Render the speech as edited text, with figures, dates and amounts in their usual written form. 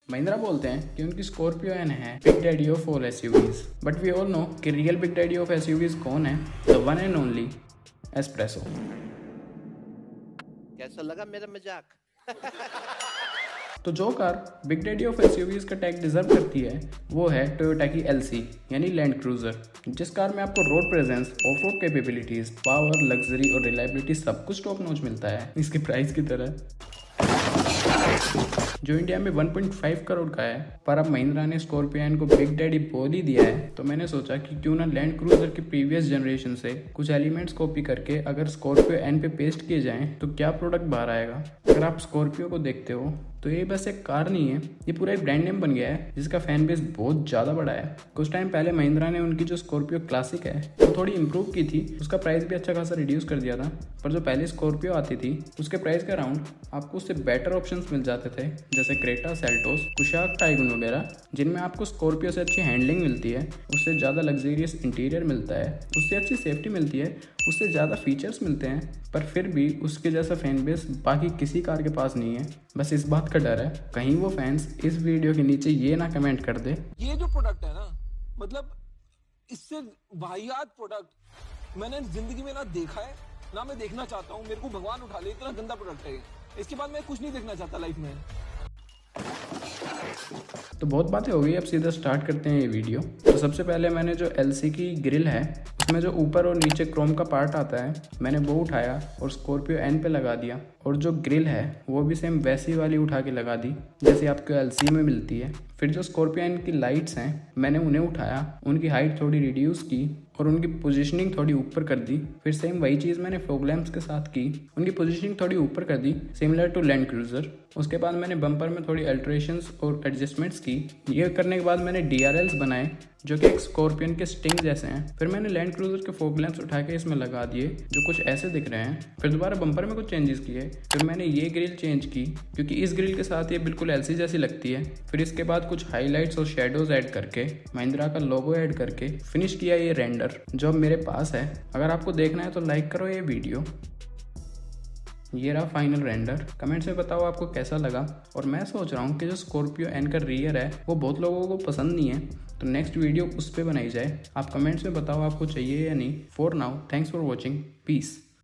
महिंद्रा बोलते हैं कि उनकी स्कॉर्पियो एन है big daddy of all SUVs, but we all know कि real big daddy of SUVs कौन है? The one and only Espresso. कैसा लगा मेरा मजाक? तो जो car big daddy of SUVs का टैग डिजर्व करती है वो है टोयोटा की एलसी यानी लैंड क्रूजर, जिस कार में आपको road presence, off road capabilities, power, luxury और रिलायबिलिटी सब कुछ टॉप नॉच मिलता है इसके प्राइस की तरह, जो इंडिया में 1.5 करोड़ का है। पर अब महिंद्रा ने स्कॉर्पियो एन को बिग डैडी बोल ही दिया है, तो मैंने सोचा कि क्यों ना लैंड क्रूजर के प्रीवियस जनरेशन से कुछ एलिमेंट्स कॉपी करके अगर स्कॉर्पियो एन पे पेस्ट किए जाएं तो क्या प्रोडक्ट बाहर आएगा। अगर आप स्कॉर्पियो को देखते हो तो ये बस एक कार नहीं है, ये पूरा एक ब्रांड नेम बन गया है जिसका फैन बेस बहुत ज़्यादा बड़ा है। कुछ टाइम पहले महिंद्रा ने उनकी जो स्कॉर्पियो क्लासिक है वो थोड़ी इंप्रूव की थी, उसका प्राइस भी अच्छा खासा रिड्यूस कर दिया था, पर जो पहले स्कॉर्पियो आती थी उसके प्राइस के अराउंड आपको उससे बेटर ऑप्शंस मिल जाते थे, जैसे क्रेटा, सेल्टोस, कुशाक, टाइगन वगैरह, जिनमें आपको स्कॉर्पियो से अच्छी हैंडलिंग मिलती है, उससे ज़्यादा लग्जरियस इंटीरियर मिलता है, उससे अच्छी सेफ्टी मिलती है, उससे ज़्यादा फीचर्स मिलते हैं, पर फिर भी उसके जैसा फैन बेस बाकी किसी कार के पास नहीं है। बस इस बात का डर है कहीं वो फैंस इस वीडियो के नीचे ये ना कमेंट कर दे, ये जो प्रोडक्ट है ना, मतलब इससे वाहियात प्रोडक्ट मैंने जिंदगी में ना देखा है ना मैं देखना चाहता हूँ। मेरे को भगवान उठा ले, इतना गंदा प्रोडक्ट है। इसके बाद मैं कुछ नहीं देखना चाहता लाइफ में। तो बहुत बातें हो गई, अब सीधा स्टार्ट करते हैं ये वीडियो। तो सबसे पहले मैंने जो एलसी की ग्रिल है उसमें जो ऊपर और नीचे क्रोम का पार्ट आता है मैंने वो उठाया और स्कॉर्पियो एन पे लगा दिया, और जो ग्रिल है वो भी सेम वैसी वाली उठा के लगा दी जैसे आपको एलसी में मिलती है। फिर जो स्कॉर्पियो एन की लाइट्स हैं मैंने उन्हें उठाया, उनकी हाइट थोड़ी रिड्यूस की और उनकी पोजीशनिंग थोड़ी ऊपर कर दी। फिर सेम वही चीज़ मैंने फॉग लैंप्स के साथ की, उनकी पोजीशनिंग थोड़ी ऊपर कर दी सिमिलर टू लैंड क्रूजर। उसके बाद मैंने बम्पर में थोड़ी अल्ट्रेशंस और एडजस्टमेंट्स की। ये करने के बाद मैंने DRLs बनाए जो कि एक स्कॉर्पियन के स्टिंग जैसे हैं। फिर मैंने लैंड क्रूजर के फॉग लैंप्स उठा के इसमें लगा दिए जो कुछ ऐसे दिख रहे हैं। फिर दोबारा बम्पर में कुछ चेंजेस किए। फिर मैंने ये ग्रिल चेंज की क्योंकि इस ग्रिल के साथ ये बिल्कुल एलसी जैसी लगती है। फिर इसके बाद कुछ हाईलाइट्स और शेडोज ऐड करके महिंद्रा का लोगो ऐड करके फिनिश किया ये रेंडर जो अब मेरे पास है। अगर आपको देखना है तो लाइक करो ये वीडियो। ये रहा फाइनल रेंडर। कमेंट्स में बताओ आपको कैसा लगा। और मैं सोच रहा हूँ कि जो स्कॉर्पियो एन का रियर है वो बहुत लोगों को पसंद नहीं है, तो नेक्स्ट वीडियो उस पर बनाई जाए। आप कमेंट्स में बताओ आपको चाहिए या नहीं। For now thanks for watching, piece.